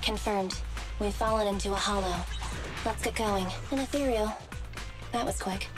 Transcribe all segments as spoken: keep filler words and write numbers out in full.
Confirmed. We've fallen into a hollow. Let's get going. An ethereal. That was quick.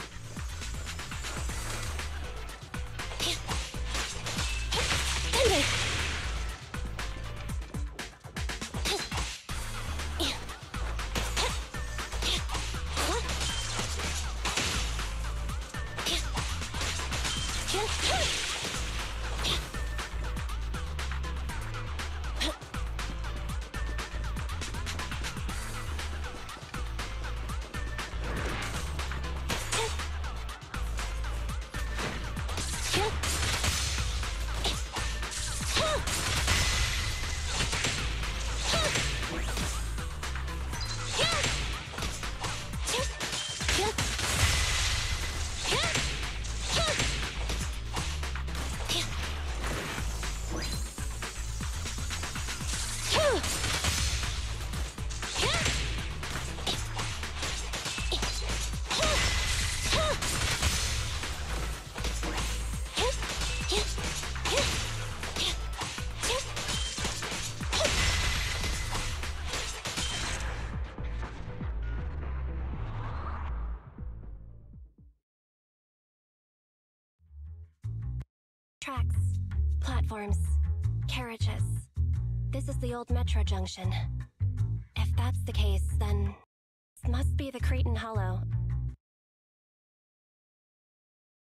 Tracks, platforms, carriages. This is the old metro junction. If that's the case, then this must be the Cretan Hollow.